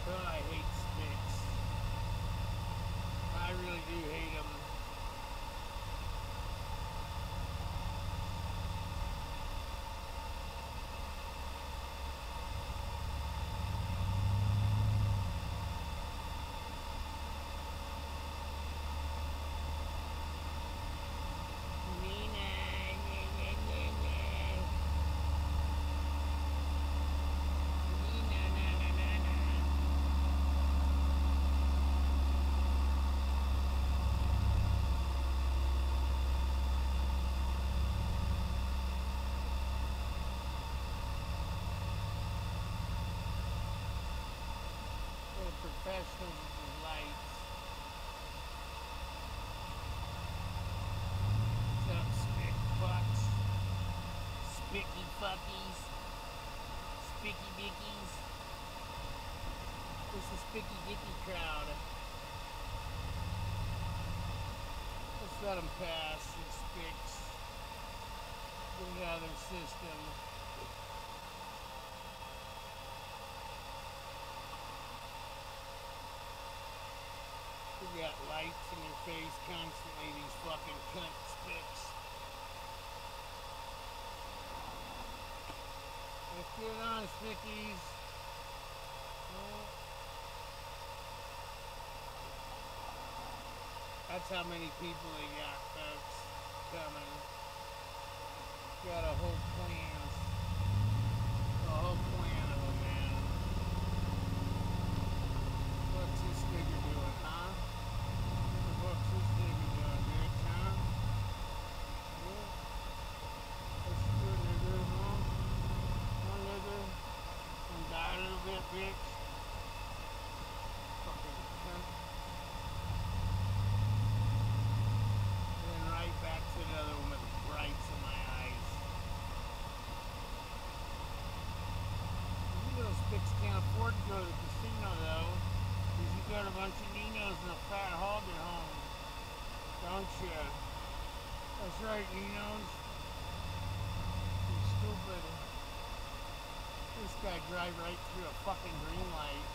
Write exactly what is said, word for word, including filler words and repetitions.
Oh, I hate sticks. I really do hate them. Professionals with the lights. What's up, spick fucks? Spicky fuckies? Spicky dickies? This is Spicky Dicky crowd. Let's let them pass, these spicks. Get it out of their system. You got lights in your face constantly, these fucking cunt spicks. Let's get it on, spickies. Oh. That's how many people they got, folks, coming. Got a whole plan. A whole plan of them, man. What's this nigga doing, huh? What's this nigga doing, bitch, huh? Yeah. What's you doing, nigga, huh? Huh, nigga? Wanna die a little bit, bitch? Fucking cunt. And then right back to another one with brights in my eyes. You little spicks can't afford to go to the casino, though. Because you got a bunch of Ninos and a fat hog at home. Don't you? That's right, Ninos. You stupid. This guy drive right through a fucking green light.